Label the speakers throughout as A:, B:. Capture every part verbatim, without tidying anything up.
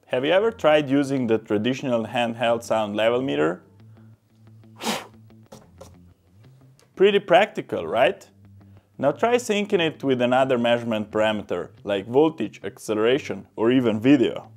A: Have you ever tried using the traditional handheld sound level meter? Pretty practical, right? Now try syncing it with another measurement parameter, like voltage, acceleration, or even video.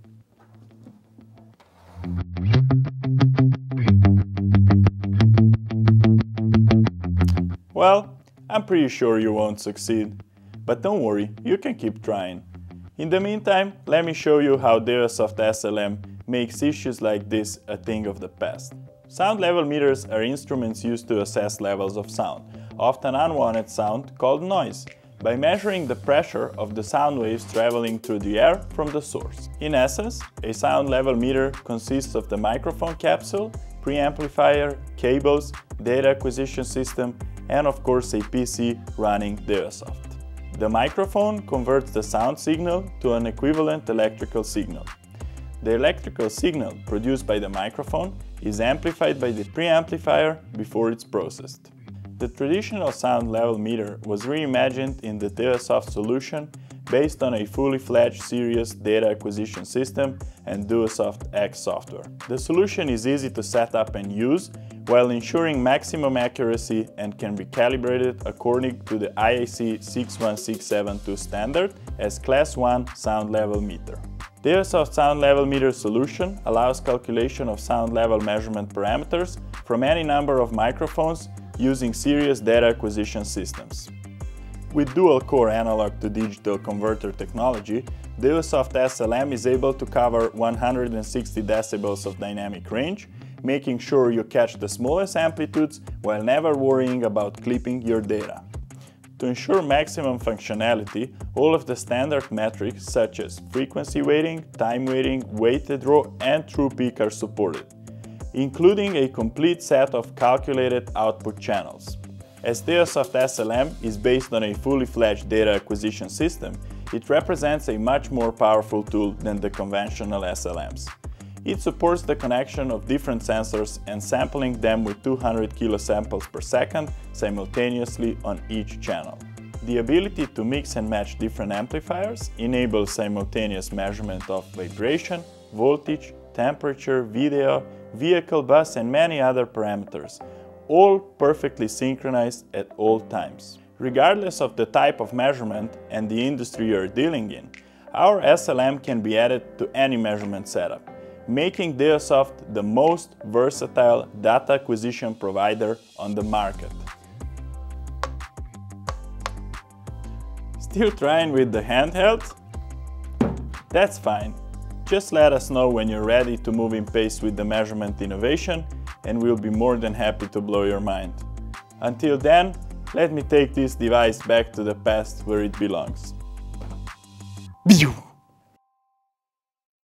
A: Well, I'm pretty sure you won't succeed. But don't worry, you can keep trying. In the meantime, let me show you how Dewesoft S L M makes issues like this a thing of the past. Sound level meters are instruments used to assess levels of sound, often unwanted sound called noise, by measuring the pressure of the sound waves traveling through the air from the source. In essence, a sound level meter consists of the microphone capsule, preamplifier, cables, data acquisition system, and of course a P C running Dewesoft. The microphone converts the sound signal to an equivalent electrical signal. The electrical signal produced by the microphone is amplified by the preamplifier before it's processed. The traditional sound level meter was reimagined in the Dewesoft solution based on a fully fledged serious data acquisition system and Dewesoft X software. The solution is easy to set up and use while ensuring maximum accuracy and can be calibrated according to the I A C six one six seven two standard as Class one sound level meter. Dewesoft sound level meter solution allows calculation of sound level measurement parameters from any number of microphones using serious data acquisition systems. With dual-core analog-to-digital converter technology, Dewesoft S L M is able to cover one hundred sixty decibels of dynamic range, making sure you catch the smallest amplitudes while never worrying about clipping your data. To ensure maximum functionality, all of the standard metrics such as frequency weighting, time weighting, weighted row, and true peak are supported, including a complete set of calculated output channels. As Dewesoft S L M is based on a fully fledged data acquisition system, it represents a much more powerful tool than the conventional S L Ms. It supports the connection of different sensors and sampling them with two hundred kilosamples per second simultaneously on each channel. The ability to mix and match different amplifiers enables simultaneous measurement of vibration, voltage, temperature, video, vehicle bus, and many other parameters, all perfectly synchronized at all times. Regardless of the type of measurement and the industry you're dealing in, our S L M can be added to any measurement setup, making Dewesoft the most versatile data acquisition provider on the market. Still trying with the handheld? That's fine. Just let us know when you're ready to move in pace with the measurement innovation, and we'll be more than happy to blow your mind. Until then, let me take this device back to the past where it belongs. Biu!